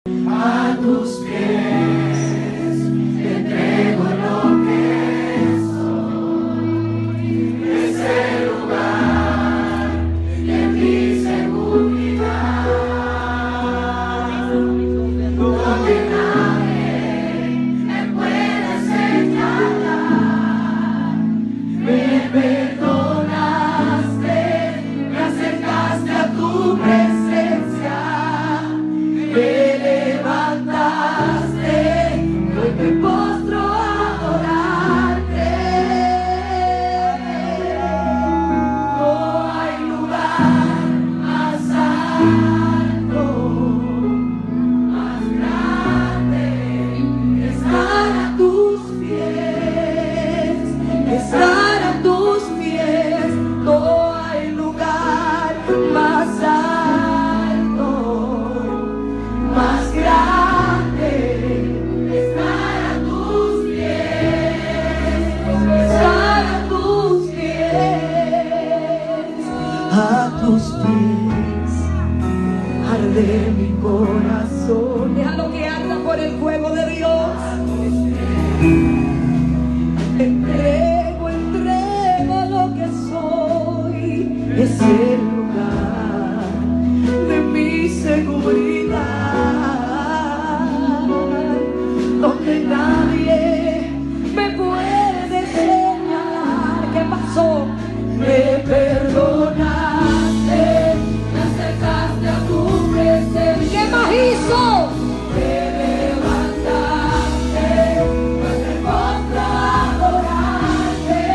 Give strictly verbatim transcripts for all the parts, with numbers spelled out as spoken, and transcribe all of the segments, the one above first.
A tus pies te entrego lo que soy. Ese lugar de mi seguridad, donde nadie me puede señalar. Me perdonaste, me acercaste a tu presencia. Me levantaste, hoy me postro a adorarte. No hay lugar más alto, más grande que estar a tus pies, estar a tus pies. No hay lugar más alto, más grande, estar a tus pies, estar a tus pies, a tus pies, arde mi corazón. Déjalo que arda por el fuego de Dios. Entrego, entrego lo que soy, es el lugar de mi seguridad, donde nadie me puede señalar. ¿Qué pasó? Me perdonaste, me acercaste a tu presencia. ¿Qué más hizo? Me levantaste, pues me postro a adorarte.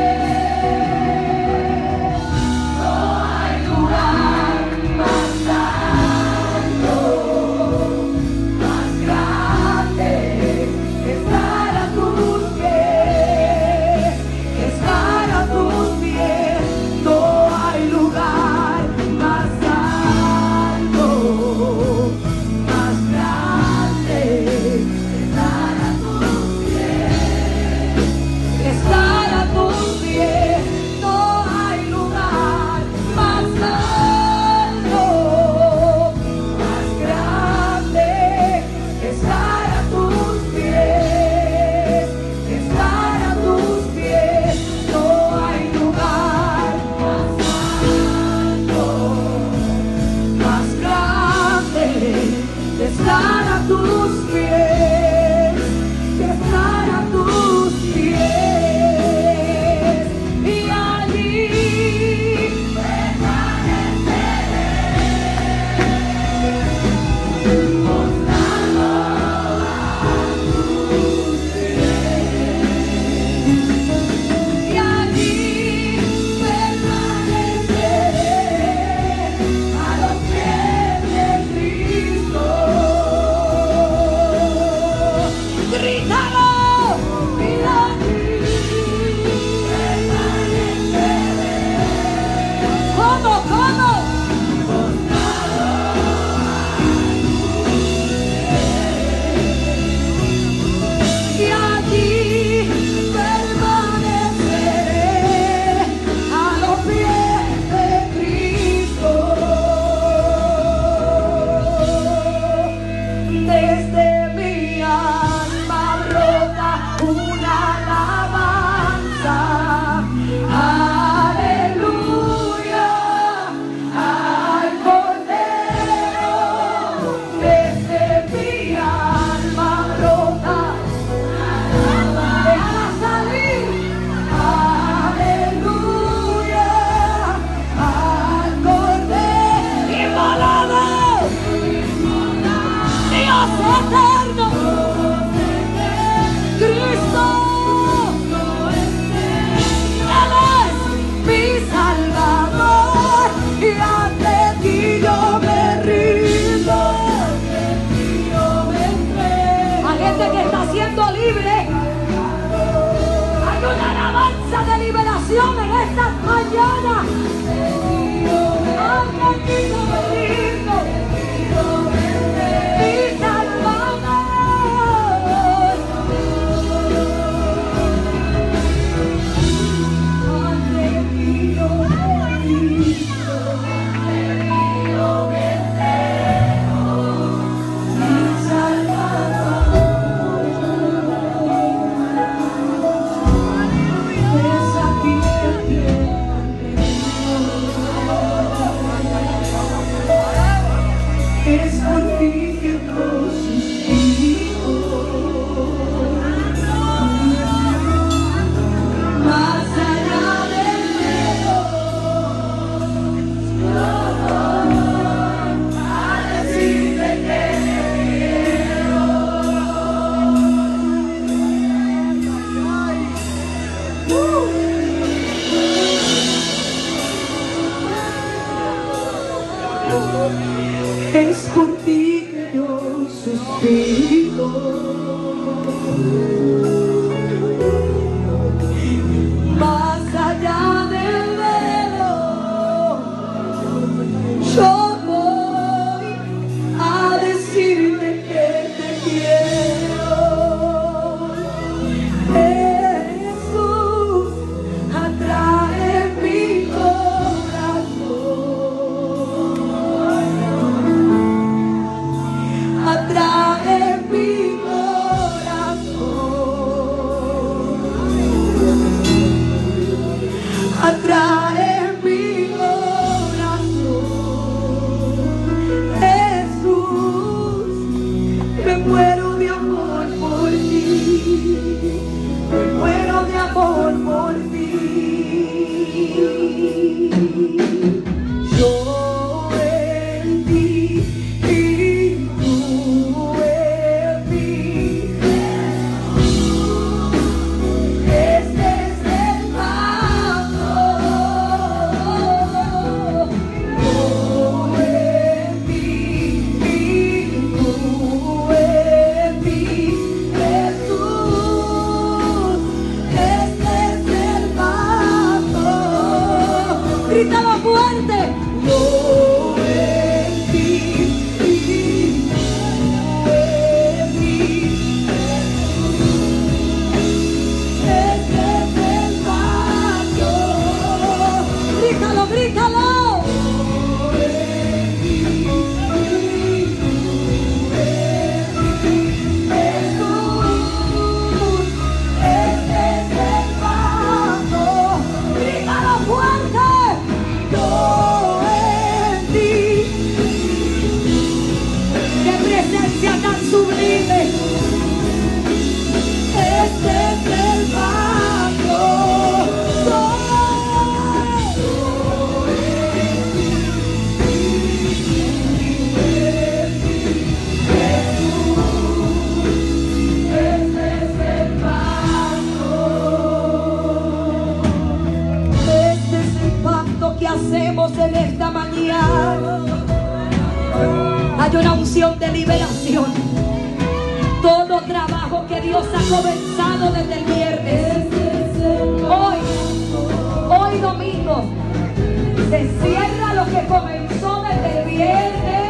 No hay lugar más alto, más grande que estar a tus pies, que estar a tus pies. No hay lugar más alto, más grande que estar a tus pies, que estar a tus pies. No hay lugar más alto, más grande que estar a tus pies, que estar a tus pies. No hay lugar más alto, más grande que estar a tus pies, que estar a tus pies. Y allí permaneceré, postrado a tus pies. Y allí permaneceré, a los pies de Cristo. Grítalo, y allí permaneceré. ¿Cómo, cómo? Postrado a tus pies. Y allí permaneceré, a los pies de Cristo. Desde mi alma brota una alabanza. Aleluya al Cordero. Desde mi alma brota una alabanza. Déjala salir. Aleluya al Cordero. Inmolado, Dios eterno, Cristo, Él es mi Salvador, y ante ti yo me rindo, hay gente que está siendo libre. Hay una alabanza de liberación en estas mañanas. Ante ti yo me rindo, mi Salvador. Ante ti yo me rindo, ante ti yo me entrego. Cristo. Más allá del velo, yo voy a decirte que te quiero. Jesús, atrae mi corazón, atrae mi corazón, atrae mi corazón. Jesús, me muero de amor por ti, me muero de amor por ti. Yo en ti y tú en mí. Este es el pacto. Yo en ti y tú en mí. Jesús, este es el pacto. Grítalo fuerte. Yo en ti y tú en mí. Este es el pacto. Grítalo, grítalo. Yo en ti y tú en mí. Jesús, este es el pacto. Grítalo fuerte. Yo en ti. Qué presencia tan sublime. Este es el pacto. Yo en ti. Jesús, este es el pacto. Este es el pacto que hacemos en esta mañana. Hay una unción de liberación. Todo trabajo que Dios ha comenzado desde el viernes, hoy, hoy domingo, se cierra lo que comenzó desde el viernes.